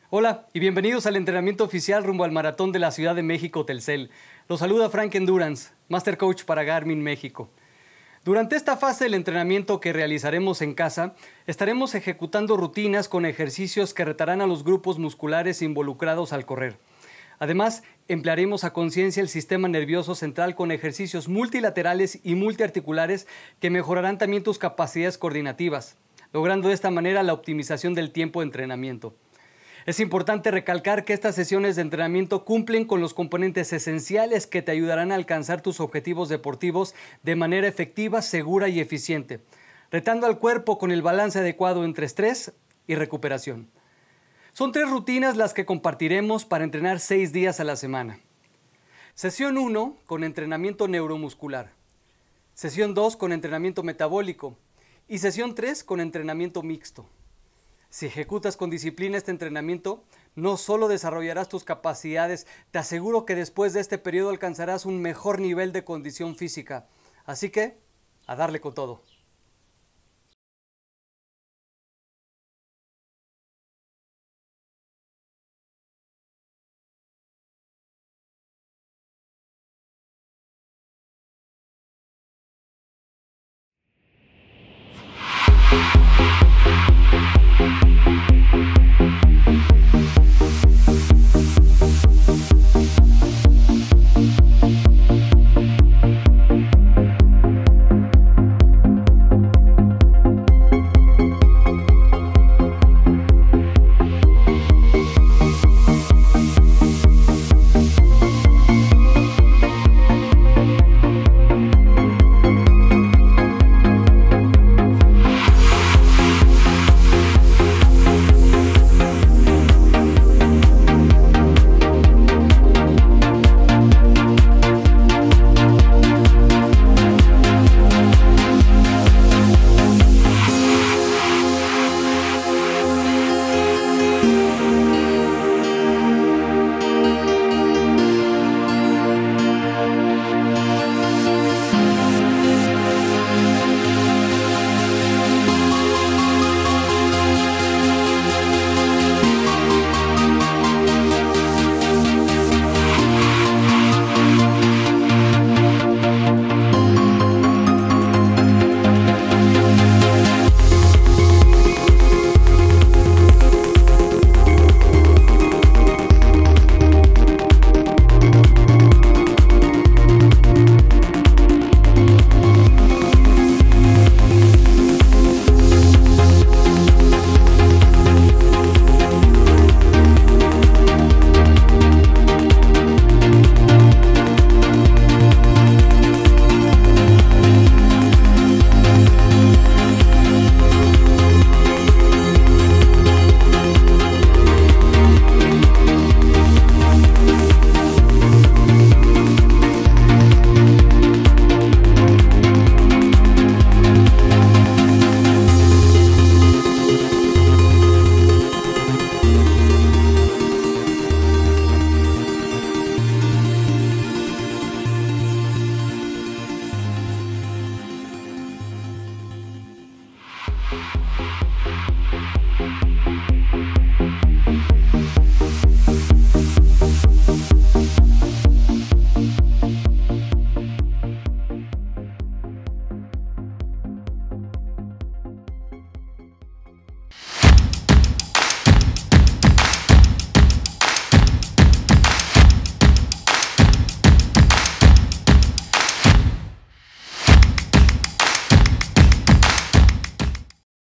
Hola y bienvenidos al entrenamiento oficial rumbo al Maratón de la Ciudad de México Telcel. Los saluda Frank Endurance, Master Coach para Garmin México. Durante esta fase del entrenamiento que realizaremos en casa, estaremos ejecutando rutinas con ejercicios que retarán a los grupos musculares involucrados al correr. Además, emplearemos a conciencia el sistema nervioso central con ejercicios multilaterales y multiarticulares que mejorarán también tus capacidades coordinativas, logrando de esta manera la optimización del tiempo de entrenamiento. Es importante recalcar que estas sesiones de entrenamiento cumplen con los componentes esenciales que te ayudarán a alcanzar tus objetivos deportivos de manera efectiva, segura y eficiente, retando al cuerpo con el balance adecuado entre estrés y recuperación. Son 3 rutinas las que compartiremos para entrenar 6 días a la semana. Sesión 1 con entrenamiento neuromuscular. Sesión 2 con entrenamiento metabólico. Y sesión 3 con entrenamiento mixto. Si ejecutas con disciplina este entrenamiento, no solo desarrollarás tus capacidades, te aseguro que después de este periodo alcanzarás un mejor nivel de condición física. Así que, a darle con todo.